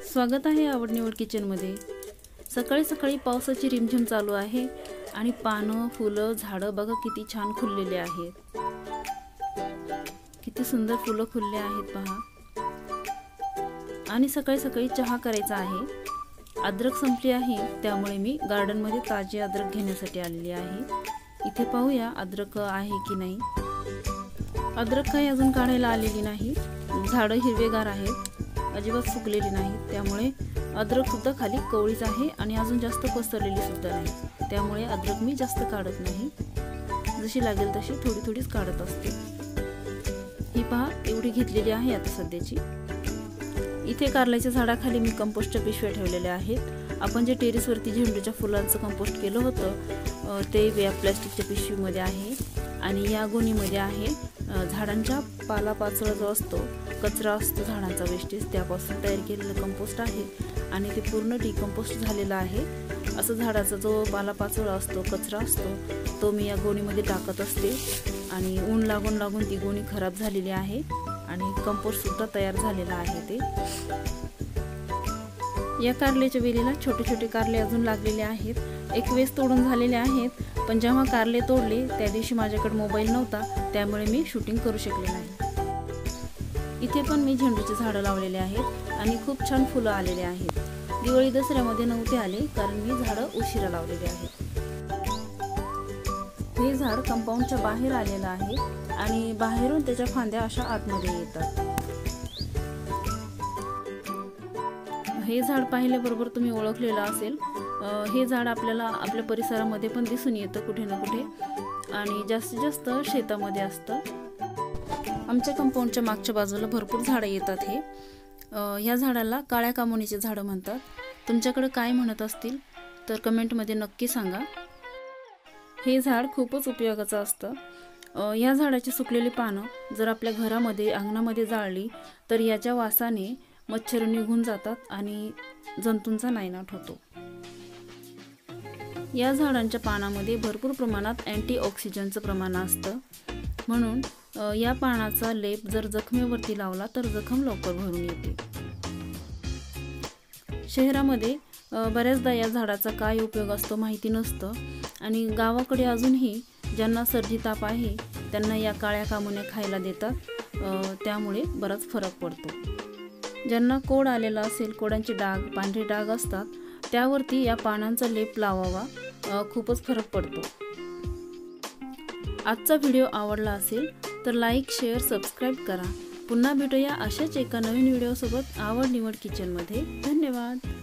स्वागत आहे आवड निवड किचनमध्ये। सकाळी सकाळी पावसाची रिमझिम चालू आहे आणि पानं, फुलं, झाडं बघा किती छान खुललेले आहेत। किती सुंदर फुलं खुलले आहेत पहा। आणि सकाळी सकाळी चहा करायचा आहे। अद्रक संपली आहे त्यामुळे मी गार्डन मध्ये ताजे अद्रक घेण्यासाठी आलेली आहे। इथे पाहूया अद्रक आहे की नाही। अद्रक काही अजून काढायला आलेली नाही। झाडं हिरवेगार आहेत, अजिबात सुकलेली नाहीत, त्यामुळे अद्रक सुद्धा खाली कवळीच आहे आणि अजून जास्त पसरलेली सुद्धा नाही। त्यामुळे अद्रक मी जास्त काढत नाही, जशी लागेल तशी थोडी थोडीच काढत असते। ही पहा एवढी घेतलेली आहे आता सध्याची। इथे कारल्याच्या झाडाखाली मी कंपोस्टच्या पिशव्या ठेवलेल्या आहेत। आपण जे टेरेसवरती झेंडूच्या फुलांचं कंपोस्ट केलं होतं ते या प्लास्टिकच्या पिशवीमध्ये आहे आणि या गोणीमध्ये आहे झाडांच्या पालापाचोळा जो असतो, कचरा असतो झाडांचा वेस्टेज, त्यापासून तयार केलेलं कंपोस्ट आहे आणि ते पूर्ण डिकंपोस्ट झालेलं आहे। असं झाडाचा जो पालापाचोळा असतो, कचरा असतो, तो मी या गोणीमध्ये टाकत असते आणि ऊन लागून लागून ती गोणी खराब झालेली आहे आणि कंपोस्ट सुद्धा तयार झालेला आहे। ते या कारल्याच्या वेलीला छोटे छोटे कारले अजून लागलेले आहेत। एक वेस तोडून झालेले आहेत, पण जेव्हा कारले तोडले त्या दिवशी माझ्याकडे मोबाईल नव्हता, त्यामुळे मी शूटिंग करू शकले नाही। इथे पण मी झेंडूची झाडं लावलेले आहेत आणि खूप छान फुलं आलेले आहेत। दिवाळी दसऱ्यामध्ये नव्हते आले कारण मी झाडं उशिरा लावलेली आहेत। हे झाड कंपाऊंडच्या बाहेर आलेलं आहे आणि बाहेरून त्याच्या फांद्या अशा आतमध्ये येतात। हे झाड पाहिल्याबरोबर तुम्ही ओळखलेलं असेल। हे झाड आपल्याला आपल्या परिसरामध्ये पण दिसून येतं कुठे ना कुठे आणि जास्तीत जास्त शेतामध्ये असतं। आमच्या कंपाऊंडच्या मागच्या बाजूला भरपूर झाडं येतात। ह्या झाडाला काळ्या कामुनीचे झाडं म्हणतात। तुमच्याकडे काय म्हणत असतील तर कमेंटमध्ये नक्की सांगा। हे झाड खूपच उपयोगाचं असतं। या झाडाची सुकलेली पानं जर आपल्या घरामध्ये अंगणामध्ये जाळली तर याच्या वासाने मच्छर निघून जातात आणि जंतूंचा नायनाट होतो। या झाडांच्या पानामध्ये भरपूर प्रमाणात अँटीऑक्सिडंटचं प्रमाण असतं, म्हणून या पानाचा लेप जर जखमेवरती लावला तर जखम लवकर भरून येते। शहरामध्ये बऱ्याचदा या झाडाचा काय उपयोग असतो माहिती नसतं आणि गावाकडे अजूनही ज्यांना सर्दी ताप आहे त्यांना या काळ्या कामुन्या खायला देतात, त्यामुळे बराच फरक पडतो। ज्यांना कोड आलेला असेल, कोडांचे डाग, पांढरे डाग असतात, त्यावरती या पानांचा लेप लावावा, खूपच फरक पडतो। आजचा व्हिडिओ आवडला असेल तर लाईक, शेअर, सबस्क्राईब करा। पुन्हा भेटूया अशाच एका नवीन व्हिडिओसोबत आवड निवड किचनमध्ये। धन्यवाद।